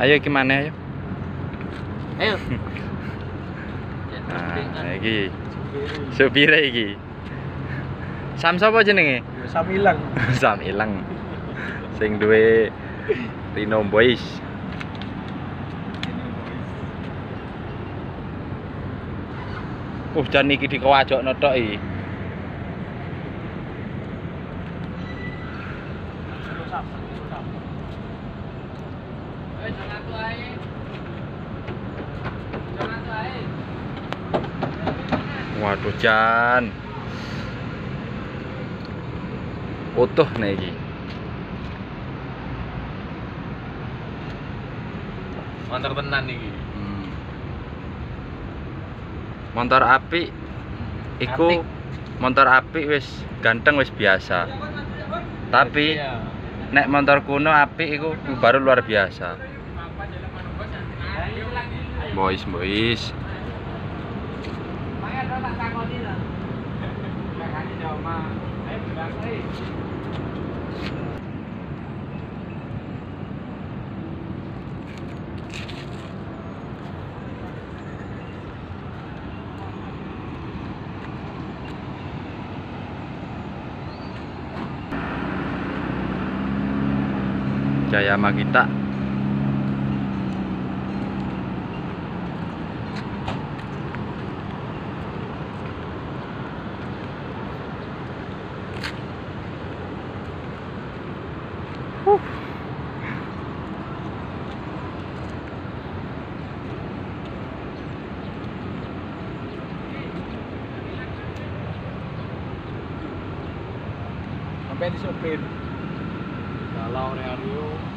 Ayo gimana ayo? Ayo. Nah, iki supire iki. Sam sapa jenenge? Sam ilang. Sam ilang. Sing duwe Rino Boys. Jan iki dikewajokno tok iki. Waduh Jan. Utuh nih iki. Motor tenan iki. Motor apik iku motor apik wis ganteng wis biasa. Tapi nek motor kuno apik iku baru luar biasa. Boys. Jaya Magita. Sampai disopir. Kalau Aryo